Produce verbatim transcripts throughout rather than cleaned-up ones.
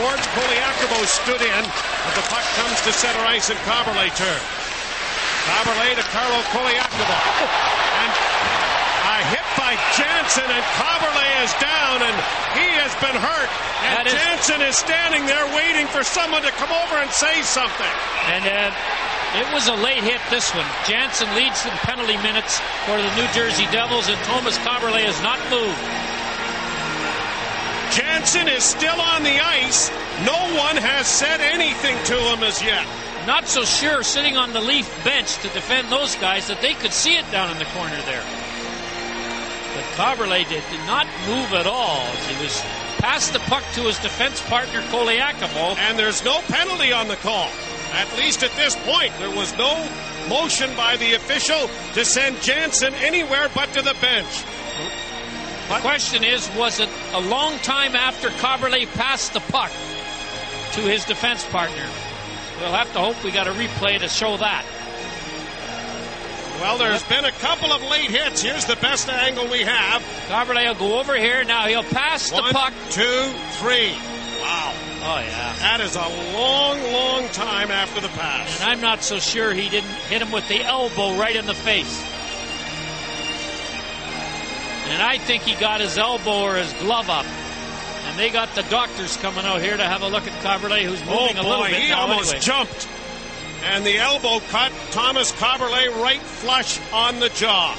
towards Koliakovo stood in, but the puck comes to center ice and Kaberle turn. Kaberle to Carlo Koliakovo. And a hit by Janssen, and Kaberle is down, and he has been hurt. And is, Janssen is standing there waiting for someone to come over and say something. And uh, it was a late hit, this one. Janssen leads in penalty minutes for the New Jersey Devils, and Thomas Kaberle has not moved. Janssen is still on the ice. No one has said anything to him as yet. Not so sure, sitting on the Leaf bench to defend those guys, that they could see it down in the corner there. But Kaberle did, did not move at all. He was past the puck to his defense partner, Koliakovo. And there's no penalty on the call. At least at this point, there was no motion by the official to send Janssen anywhere but to the bench. The question is, was it a long time after Kaberle passed the puck to his defense partner? We'll have to hope we got a replay to show that. Well, there's been a couple of late hits. Here's the best angle we have. Kaberle will go over here. Now he'll pass One, the puck. two, three. Wow. Oh, yeah. That is a long, long time after the pass. And I'm not so sure he didn't hit him with the elbow right in the face. And I think he got his elbow or his glove up. And they got the doctors coming out here to have a look at Kaberle, who's moving oh, boy, a little bit he now almost anyway. jumped. And the elbow cut Thomas Kaberle right flush on the jaw.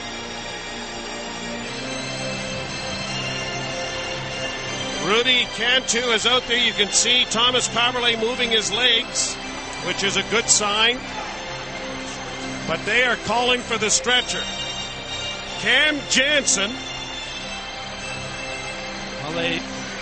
Rudy Cantu is out there. You can see Thomas Kaberle moving his legs, which is a good sign. But they are calling for the stretcher. Cam Janssen. Well, they...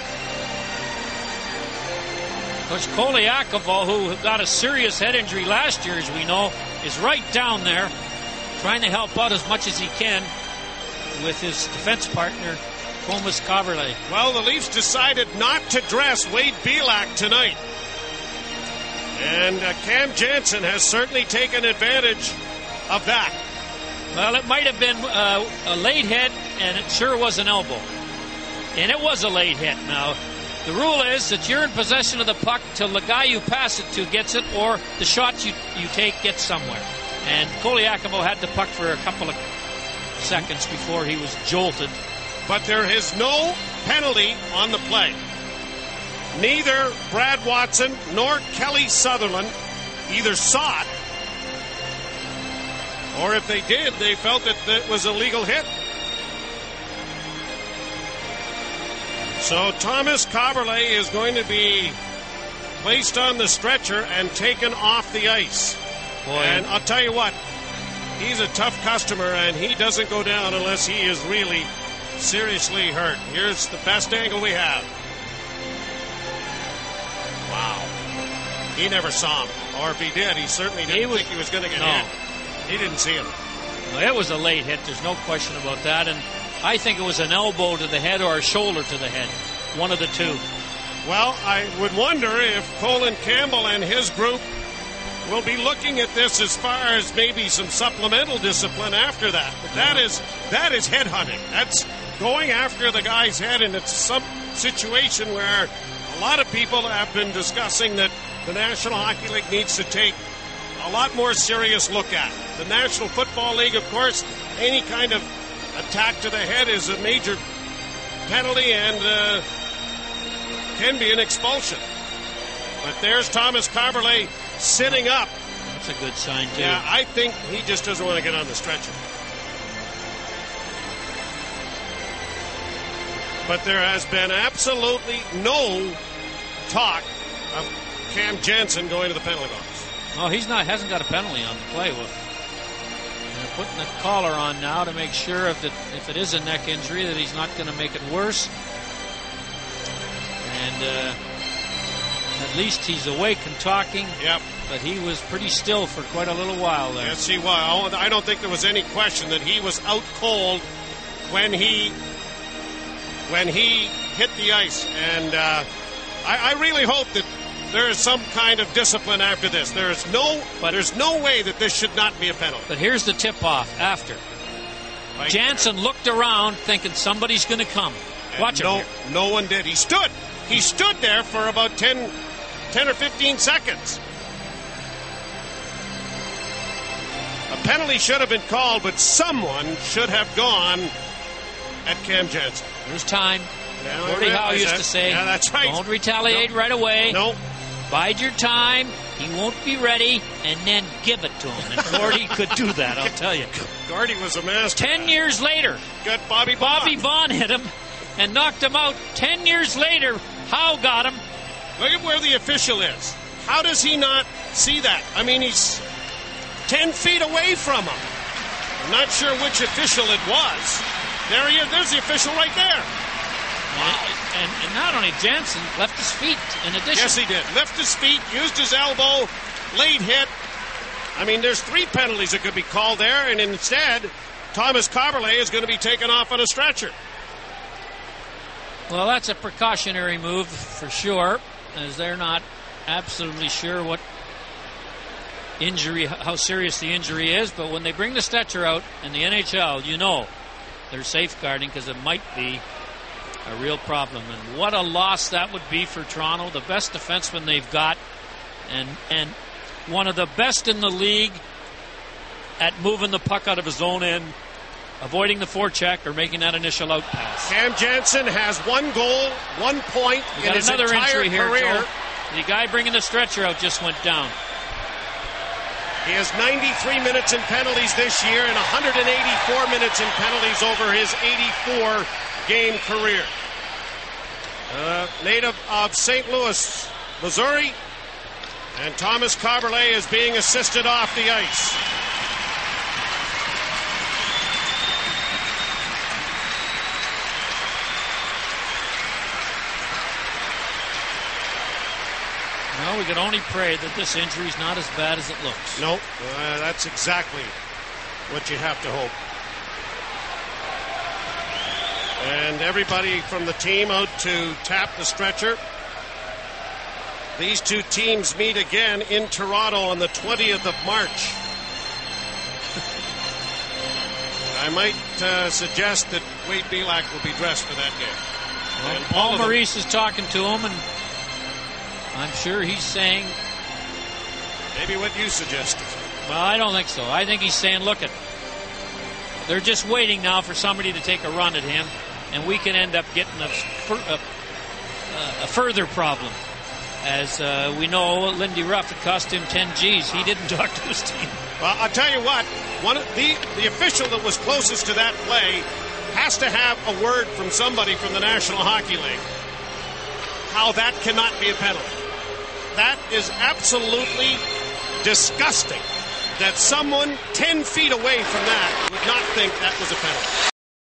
Coach Koliakovo, who got a serious head injury last year, as we know, is right down there trying to help out as much as he can with his defense partner, Thomas Kaberle. Well, the Leafs decided not to dress Wade Belak tonight. And uh, Cam Janssen has certainly taken advantage of that. Well, it might have been uh, a late hit, and it sure was an elbow. And it was a late hit. Now, the rule is that you're in possession of the puck till the guy you pass it to gets it, or the shot you, you take gets somewhere. And Koliakovo had the puck for a couple of seconds before he was jolted. But there is no penalty on the play. Neither Brad Watson nor Kelly Sutherland either saw it, or if they did, they felt that it was a legal hit. So Thomas Kaberle is going to be placed on the stretcher and taken off the ice. Boy. And I'll tell you what, he's a tough customer, and he doesn't go down unless he is really seriously hurt. Here's the best angle we have. Wow. He never saw him. Or if he did, he certainly didn't he was, think he was going to get no. hit. He didn't see him. Well, it was a late hit. There's no question about that. And I think it was an elbow to the head or a shoulder to the head. One of the two. Well, I would wonder if Colin Campbell and his group will be looking at this as far as maybe some supplemental discipline after that. But that is that is headhunting. That's going after the guy's head, and it's some situation where a lot of people have been discussing that the National Hockey League needs to take a lot more serious look at. The National Football League, of course, any kind of attack to the head is a major penalty and uh, can be an expulsion. But there's Thomas Kaberle sitting up. That's a good sign, too. Yeah, I think he just doesn't want to get on the stretcher. But there has been absolutely no talk of Cam Janssen going to the penalty box. Oh, he's not hasn't got a penalty on the play. With they're putting the collar on now to make sure if it if it is a neck injury that he's not going to make it worse. And uh, at least he's awake and talking. Yep. But he was pretty still for quite a little while there. Yes, he was. I don't think there was any question that he was out cold when he when he hit the ice. And uh, I, I really hope that there is some kind of discipline after this. There is no, but there's no way that this should not be a penalty. But here's the tip-off after. Janssen looked around thinking somebody's going to come. And Watch no, him. No one did. He stood. He stood there for about ten, ten or fifteen seconds. A penalty should have been called, but someone should have gone at Cam Janssen. There's time. Yeah, Gordie Howe used that. to say, yeah, that's right. Don't retaliate no. right away. No. Bide your time. He won't be ready, and then give it to him. And Gordie could do that, I'll tell you. Gordie was a master. Ten years later, got Bobby Baugh. Bobby Baugh hit him and knocked him out. Ten years later, Howe got him. Look at where the official is. How does he not see that? I mean, he's ten feet away from him. I'm not sure which official it was. There he is. There's the official right there. Wow. And, and not only Janssen, left his feet in addition. Yes, he did. Left his feet, used his elbow, late hit. I mean, there's three penalties that could be called there, and instead, Thomas Kaberle is going to be taken off on a stretcher. Well, that's a precautionary move for sure, as they're not absolutely sure what injury, how serious the injury is. But when they bring the stretcher out in the N H L, you know they're safeguarding because it might be a real problem. And what a loss that would be for Toronto, the best defenseman they've got, and and one of the best in the league at moving the puck out of his own end, avoiding the forecheck or making that initial out pass. Cam Janssen has one goal, one point we in got his another entire injury here, career. Joe. The guy bringing the stretcher out just went down. He has ninety-three minutes in penalties this year and one hundred eighty-four minutes in penalties over his eighty-four game career. Uh, native of Saint Louis, Missouri, and Thomas Kaberle is being assisted off the ice. Well, we can only pray that this injury is not as bad as it looks. No, uh, that's exactly what you have to hope. And everybody from the team out to tap the stretcher. These two teams meet again in Toronto on the twentieth of March. I might uh, suggest that Wade Belak will be dressed for that game. Well, and Paul Maurice is talking to him, and I'm sure he's saying... Maybe what you suggested. Well, I don't think so. I think he's saying, look, it, they're just waiting now for somebody to take a run at him, and we can end up getting a, a, a further problem. As uh, we know, Lindy Ruff, it cost him ten G's. He didn't talk to his team. Well, I'll tell you what, one of the, the official that was closest to that play has to have a word from somebody from the National Hockey League. How that cannot be a penalty. That is absolutely disgusting that someone ten feet away from that would not think that was a penalty.